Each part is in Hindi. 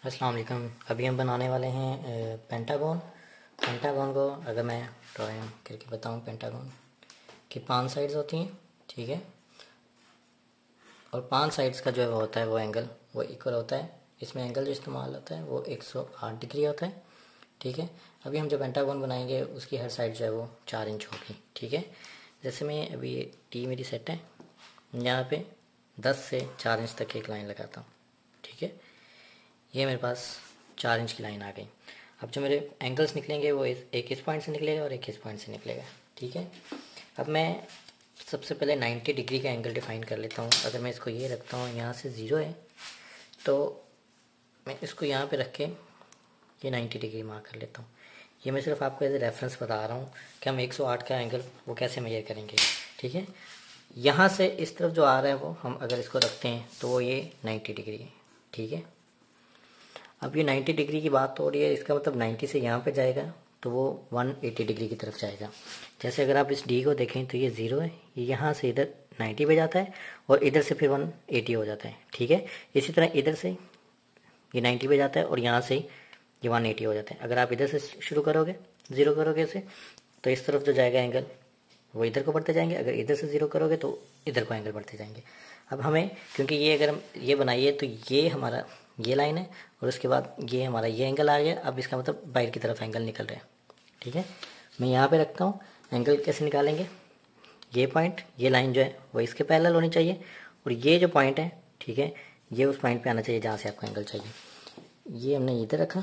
अस्सलाम वालेकुम। अभी हम बनाने वाले हैं पेंटागन। पेंटागन को अगर मैं ड्राइंग करके बताऊं, पेंटागन की 5 साइड्स होती हैं, ठीक है। और 5 साइड्स का जो है वो होता है, वो एंगल वो इक्वल होता है। इसमें एंगल जो इस्तेमाल होता है वो 108 डिग्री होता है, ठीक है। अभी हम जो पेंटागन बनाएंगे उसकी हर साइड जो है वो 4 इंच होगी, ठीक है। जैसे मैं अभी ये टी मेरी सेट है, यहाँ पे 10 से 4 इंच तक एक लाइन लगाता हूँ, ठीक है। ये मेरे पास 4 इंच की लाइन आ गई। अब जो मेरे एंगल्स निकलेंगे वो एक इस पॉइंट से निकलेगा और एक इस पॉइंट से निकलेगा, ठीक है। अब मैं सबसे पहले 90 डिग्री का एंगल डिफाइन कर लेता हूँ। अगर मैं इसको ये रखता हूँ, यहाँ से 0 है, तो मैं इसको यहाँ पे रख के ये 90 डिग्री मार्क कर लेता हूँ। ये मैं सिर्फ आपको एज ए रेफरेंस बता रहा हूँ कि हम 108 का एंगल वो कैसे मेजर करेंगे, ठीक है। यहाँ से इस तरफ जो आ रहा है वो हम अगर इसको रखते हैं तो वो ये 90 डिग्री है, ठीक है। अब ये 90 डिग्री की बात हो रही है, इसका मतलब 90 से यहाँ पे जाएगा तो वो 180 डिग्री की तरफ जाएगा। जैसे अगर आप इस डी को देखें तो ये 0 है, ये यहाँ से इधर 90 पे जाता है और इधर से फिर 180 हो जाता है, ठीक है। इसी तरह इधर से ये 90 पे जाता है और यहाँ से ये 180 हो जाता है। अगर आप इधर से शुरू करोगे, 0 करोगे इसे, तो इस तरफ जो जाएगा एंगल वो इधर को बढ़ते जाएंगे। अगर इधर से 0 करोगे तो इधर को एंगल बढ़ते जाएंगे। अब हमें, क्योंकि ये अगर हम ये बनाइए तो ये हमारा ये लाइन है और उसके बाद ये हमारा ये एंगल आ गया। अब इसका मतलब बाहर की तरफ एंगल निकल रहे हैं, ठीक है। मैं यहाँ पे रखता हूँ। एंगल कैसे निकालेंगे, ये पॉइंट, ये लाइन जो है वो इसके पैरेलल होनी चाहिए और ये जो पॉइंट है, ठीक है, ये उस पॉइंट पे आना चाहिए जहाँ से आपको एंगल चाहिए। ये हमने इधर रखा।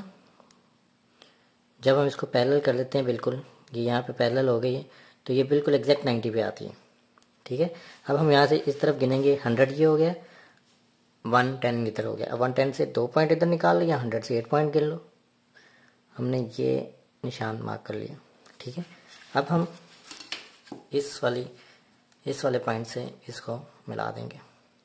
जब हम इसको पैरेलल कर लेते हैं, बिल्कुल ये यहाँ पे पैरेलल हो गई है, तो ये बिल्कुल एग्जैक्ट 90 पे आती है, ठीक है। अब हम यहाँ से इस तरफ गिनेंगे, 100 ये हो गया, 110 इधर हो गया। अब 110 से 2 पॉइंट इधर निकाल लो या 100 से 8 पॉइंट गिन लो। हमने ये निशान मार्क कर लिया, ठीक है। अब हम इस वाले पॉइंट से इसको मिला देंगे।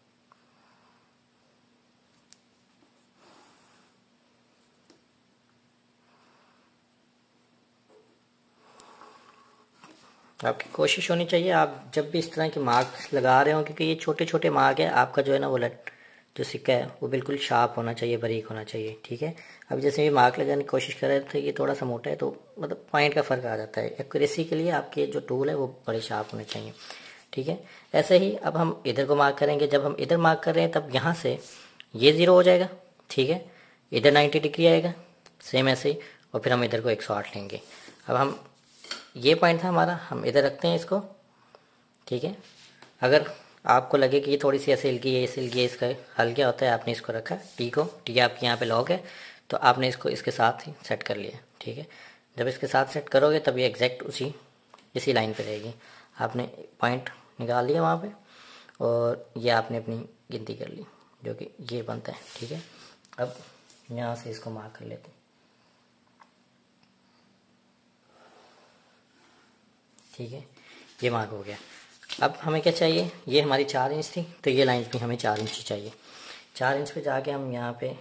आपकी कोशिश होनी चाहिए, आप जब भी इस तरह के मार्क्स लगा रहे हो, क्योंकि ये छोटे छोटे मार्क है, आपका जो है ना वो जो सिक्का है वो बिल्कुल शार्प होना चाहिए, बारीक होना चाहिए, ठीक है। अब जैसे ये मार्क लगाने की कोशिश कर रहे थे, ये थोड़ा सा मोटा है तो मतलब पॉइंट का फ़र्क आ जाता है। एक्यूरेसी के लिए आपके जो टूल है वो बड़े शार्प होने चाहिए, ठीक है। ऐसे ही अब हम इधर को मार्क करेंगे। जब हम इधर मार्क कर रहे हैं तब यहाँ से ये 0 हो जाएगा, ठीक है। इधर 90 डिग्री आएगा, सेम ऐसे ही, और फिर हम इधर को 108 लेंगे। अब हम ये पॉइंट था हमारा, हम इधर रखते हैं इसको, ठीक है। अगर आपको लगे कि ये थोड़ी सी ऐसे हिल गई है, ऐसे हिल गई है, इसका हल क्या होता है, आपने इसको रखा टी को, टी आपके यहाँ पे लॉक है, तो आपने इसको इसके साथ ही सेट कर लिया, ठीक है। जब इसके साथ सेट करोगे तब ये एग्जैक्ट इसी लाइन पे रहेगी। आपने पॉइंट निकाल लिया वहाँ पे और ये आपने अपनी गिनती कर ली, जो कि ये बनता है, ठीक है। अब यहाँ से इसको मार्क कर लेते हैं, ठीक है। ये मार्क हो गया। अब हमें क्या चाहिए, ये हमारी 4 इंच थी तो ये लाइन भी हमें 4 इंच ही चाहिए। 4 इंच पे जाके हम यहाँ पे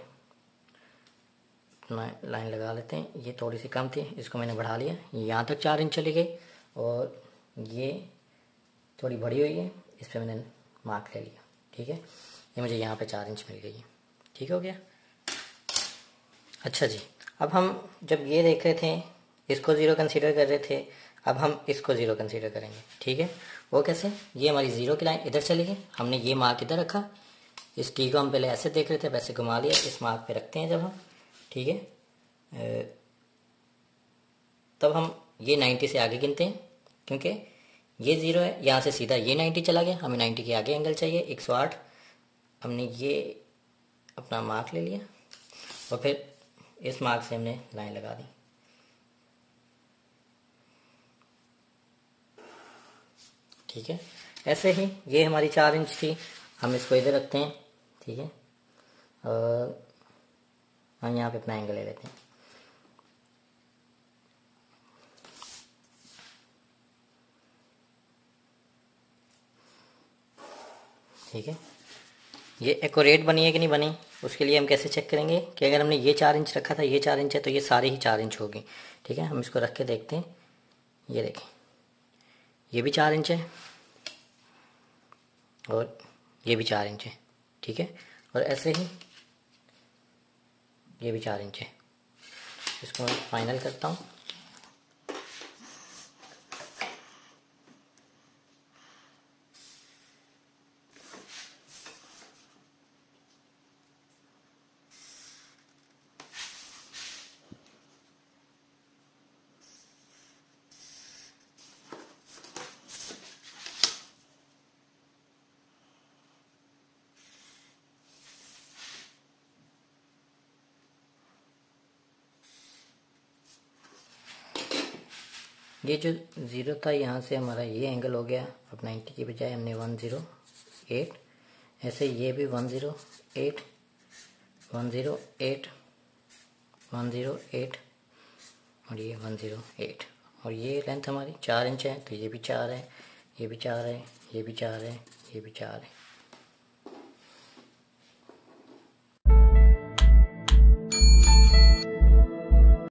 लाइन लगा लेते हैं। ये थोड़ी सी कम थी, इसको मैंने बढ़ा लिया, ये यहाँ तक 4 इंच चली गई और ये थोड़ी बड़ी हुई है, इस पर मैंने मार्क ले लिया, ठीक है। ये मुझे यहाँ पे 4 इंच मिल गई है, ठीक हो गया। अच्छा जी, अब हम जब ये देख रहे थे, इसको 0 कंसीडर कर रहे थे, अब हम इसको 0 कंसीडर करेंगे, ठीक है। वो कैसे, ये हमारी 0 की लाइन इधर चली गई, हमने ये मार्क इधर रखा, इस टी को हम पहले ऐसे देख रहे थे, वैसे घुमा लिया, इस मार्क पे रखते हैं जब हम, ठीक है। तब हम ये 90 से आगे गिनते हैं, क्योंकि ये 0 है, यहाँ से सीधा ये 90 चला गया, हमें 90 के आगे एंगल चाहिए 108। हमने ये अपना मार्क ले लिया और फिर इस मार्क से हमने लाइन लगा दी, ठीक है। ऐसे ही ये हमारी 4 इंच थी, हम इसको इधर रखते हैं, ठीक है, और हम यहाँ पे अपना एंगल ले लेते हैं, ठीक है। ये एक्यूरेट बनी है कि नहीं बनी, उसके लिए हम कैसे चेक करेंगे कि अगर हमने ये 4 इंच रखा था, ये 4 इंच है, तो ये सारे ही 4 इंच होगी, ठीक है। हम इसको रख के देखते हैं, ये देखें, ये भी 4 इंच है और ये भी 4 इंच है, ठीक है। और ऐसे ही ये भी 4 इंच है। इसको मैं फाइनल करता हूँ। ये जो 0 था यहाँ से हमारा ये एंगल हो गया। अब 90 की बजाय हमने 108, ऐसे ये भी 108, 108, 108 और ये 108 और ये लेंथ हमारी 4 इंच है, तो ये भी 4 है, ये भी 4 है, ये भी 4 है, ये भी 4 है।